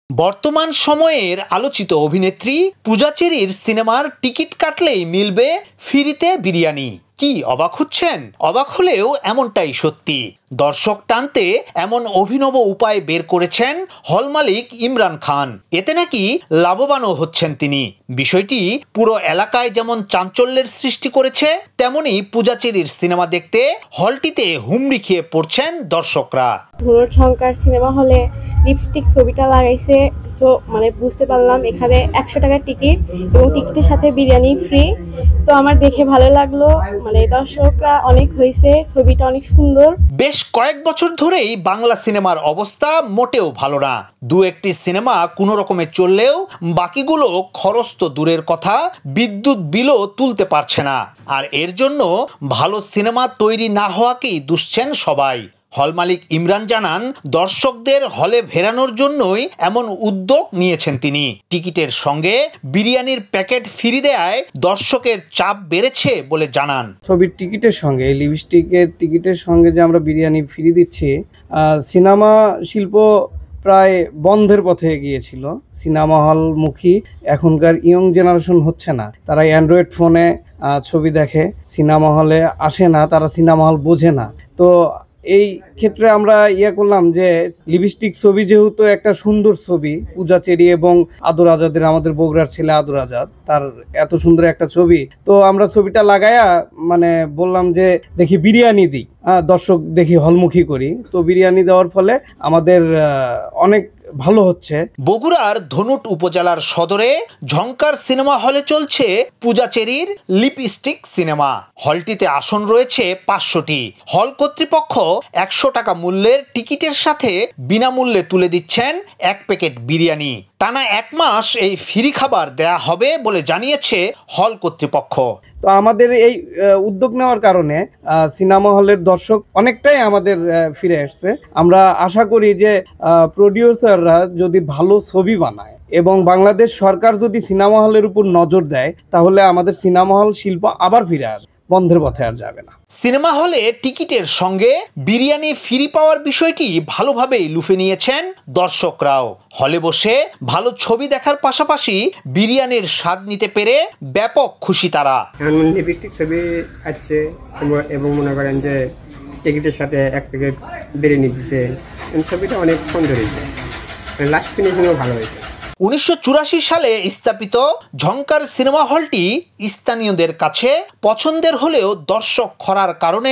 বর্তমান সময়ের আলোচিত অভিনেত্রী পূজা চেরির সিনেমার টিকিট কাটলেই মিলবে ফ্রিতে বিরিয়ানি। কি অবাক হচ্ছেন? অবাক হলেও এমনটাই সত্যি। দর্শক টানতে এমন অভিনব উপায় বের করেছেন হল মালিক ইমরান খান। এতে নাকি লাভবানও হচ্ছেন তিনি। বিষয়টি পুরো এলাকায় যেমন চাঞ্চল্যের সৃষ্টি করেছে, তেমনি পূজা চেরির সিনেমা দেখতে হলটিতে হুমড়ি খেয়ে পড়ছেন দর্শকরা। ধনুর সিনেমা হলে লিপস্টিক ছবিটা লাগাইছে, তো মানে বুঝতে পারলাম এখানে 100 টাকার টিকিট এবং টিকিটের সাথে বিরিয়ানি ফ্রি। তো আমার দেখে ভালো লাগলো, মানে দর্শকরা অনেক হয়েছে, ছবিটা অনেক সুন্দর। বেশ কয়েক বছর ধরেই বাংলা সিনেমার অবস্থা মোটেও ভালো না। দু একটি সিনেমা কোনো রকমে চললেও বাকিগুলো খরচ তো দূরের কথা, বিদ্যুৎ বিলও তুলতে পারছে না। আর এর জন্য ভালো সিনেমা তৈরি না হওয়াকেই দুষছেন সবাই। হল মালিক ইমরান জানান, দর্শকদের হলে ফেরানোর জন্যই এমন উদ্যোগ নিয়েছেন তিনি। টিকিটের সঙ্গে বিরিয়ানির প্যাকেট ফ্রি দেয়ায় দর্শকের চাপ বেড়েছে বলে জানান। ছবির টিকিটের সঙ্গে লিপস্টিকের টিকিটের সঙ্গে যে আমরা বিরিয়ানি ফ্রি দিচ্ছি, সিনেমা শিল্প প্রায় বন্ধের পথে গিয়েছিল। সিনেমা হলমুখী এখনকার ইয়ং জেনারেশন হচ্ছে না, তারা অ্যান্ড্রয়েড ফোনে ছবি দেখে, সিনেমা হলে আসে না, তারা সিনেমা হল বোঝে না। তো এই ক্ষেত্রে আমরা করলাম যে লিপস্টিক ছবি যেহেতু একটা সুন্দর ছবি, পূজা চেরি এবং আদর আজাদের, আমাদের বগুড়ার ছেলে আদর আজাদ, তার এত সুন্দর একটা ছবি, তো আমরা ছবিটা লাগায়া মানে বললাম যে দেখি বিরিয়ানি দিই, দর্শক দেখি হলমুখী করি। তো বিরিয়ানি দেওয়ার ফলে আমাদের অনেক ভালো হচ্ছে। বগুড়ার ধনুট উপজেলার সদরে ঝংকার সিনেমা হলে চলছে পূজা চেরির লিপস্টিক সিনেমা। হলটিতে আসন রয়েছে 500টি। হল কর্তৃপক্ষ 100 টাকা মূল্যের টিকিটের সাথে বিনামূল্যে তুলে দিচ্ছেন 1 প্যাকেট বিরিয়ানি। টানা 1 মাস এই ফ্রি খাবার দেয়া হবে বলে জানিয়েছে হল কর্তৃপক্ষ। তো আমাদের এই উদ্যোগ নেওয়ার কারণে সিনেমা হলের দর্শক অনেকটাই আমাদের ফিরে আসছে। আমরা আশা করি যে প্রডিউসাররা যদি ভালো ছবি বানায় এবং বাংলাদেশ সরকার যদি সিনেমা হলের উপর নজর দেয়, তাহলে আমাদের সিনেমা হল শিল্প আবার ফিরে আসবে, বন্ধের পথে আর যাবে না। সিনেমা হলে টিকিটের সঙ্গে বিরিয়ানি ফ্রি পাওয়ার বিষয়টি ভালোভাবেই লুফে নিয়েছেন দর্শকরাও। হলে বসে ভালো ছবি দেখার পাশাপাশি বিরিয়ানির স্বাদ নিতে পেরে ব্যাপক খুশি তারা। লিপস্টিক ছবি আসছে এবং মনে করেন যে টিকিটের সাথে 1 প্যাকেট বিরিয়ানি দিচ্ছে, ছবিটা অনেক সুন্দর হয়েছে, লাস্ট ফিনিশিংও ভালো হয়েছে। 1984 সালে স্থাপিত ঝংকার সিনেমা হলটি স্থানীয়দের কাছে পছন্দের হলেও দর্শক খরার কারণে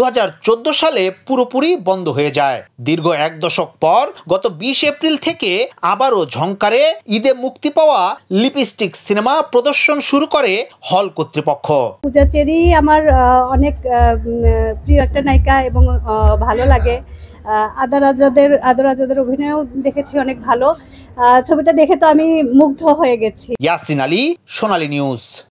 2014 সালে পুরোপুরি বন্ধ হয়ে যায়। দীর্ঘ 1 দশক পর গত 20 এপ্রিল থেকে আবারও ঝংকারে ঈদে মুক্তি পাওয়া লিপস্টিক সিনেমা প্রদর্শন শুরু করে হল কর্তৃপক্ষ। পূজা চেরি আমার অনেক প্রিয় একটা নায়িকা এবং ভালো লাগে। আদর আজাদের অভিনয়ও দেখেছি, অনেক ভালো। ছবিটা দেখে তো আমি মুগ্ধ হয়ে গেছি। ইয়াসিন আলী, সোনালী নিউজ।